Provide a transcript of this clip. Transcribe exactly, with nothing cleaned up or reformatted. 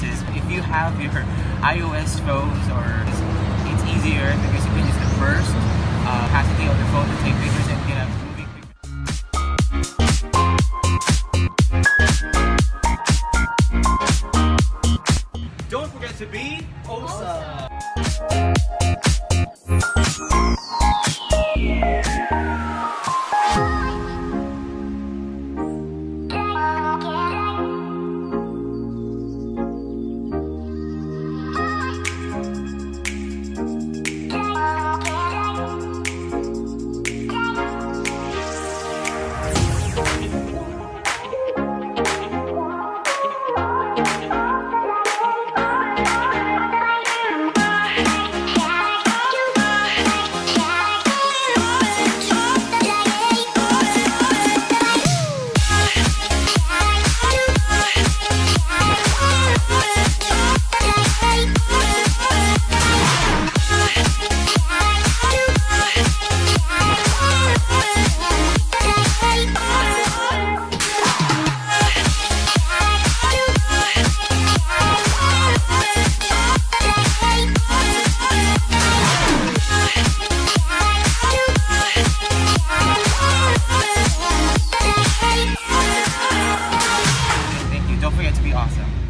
devices. If you have your iOS phones, or it's easier because you can use the burst uh, capacity of the phone to take pictures and get a moving picture. Don't forget to be awesome. Don't forget to be awesome.